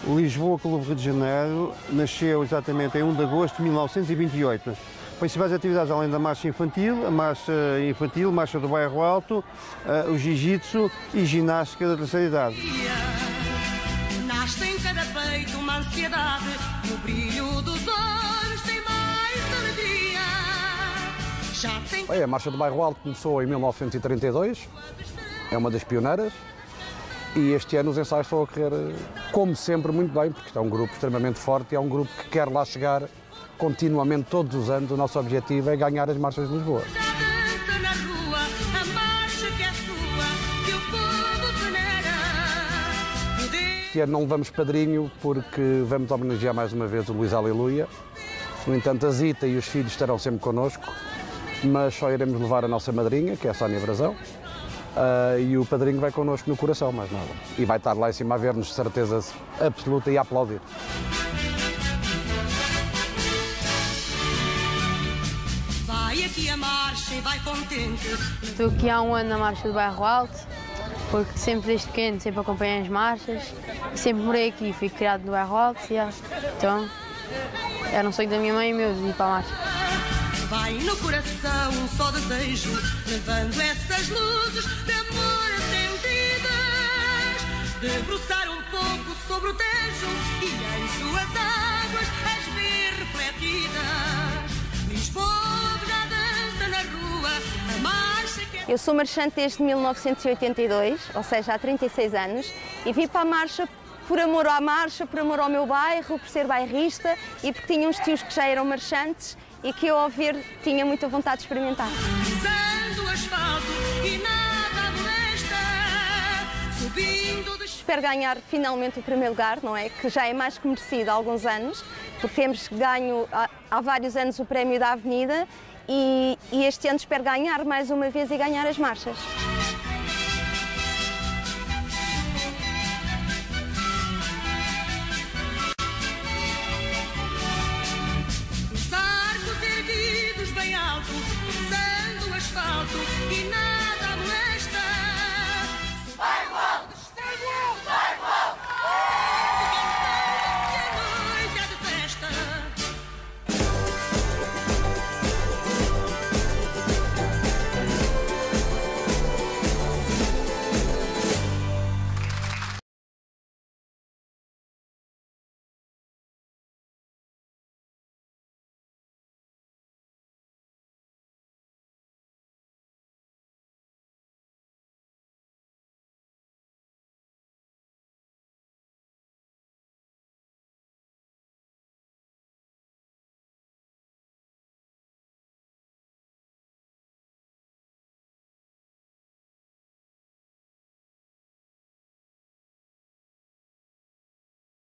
Lisboa Clube Rio de Janeiro nasceu exatamente em 1 de agosto de 1928. Principais atividades além da marcha infantil, marcha do bairro Alto, o jiu-jitsu e ginástica da terceira idade. Nasce em cada peito uma ansiedade, no brilho dos olhos tem mais alegria. A Marcha do Bairro Alto começou em 1932, é uma das pioneiras, e este ano os ensaios estão a correr, como sempre, muito bem, porque é um grupo extremamente forte e é um grupo que quer lá chegar continuamente, todos os anos. O nosso objetivo é ganhar as marchas de Lisboa. Este ano não levamos padrinho porque vamos homenagear mais uma vez o Luís Aleluia. No entanto, a Zita e os filhos estarão sempre connosco, mas só iremos levar a nossa madrinha, que é a Sónia Brazão, e o padrinho vai connosco no coração, mais nada. E vai estar lá em cima a ver-nos de certeza absoluta e a aplaudir. Vai aqui a marcha e vai contente. Estou aqui há um ano na Marcha do Bairro Alto, porque sempre desde pequeno sempre acompanhei as marchas, sempre morei aqui, fui criado no Bairro Alto, então era um sonho da minha mãe e meu de ir para a marcha. Vai no coração um só desejo, levando essas luzes de amor acendidas, debruçar um pouco sobre o Tejo e em suas águas as ver refletidas. Lisboa já dança na rua, a marcha que... Eu sou marchante desde 1982, ou seja, há 36 anos, e vim para a marcha por amor à marcha, por amor ao meu bairro, por ser bairrista e porque tinha uns tios que já eram marchantes e que eu, ao ver, tinha muita vontade de experimentar. Espero ganhar finalmente o primeiro lugar, não é? Que já é mais que merecido há alguns anos, porque temos ganho há vários anos o prémio da Avenida e este ano espero ganhar mais uma vez e ganhar as marchas.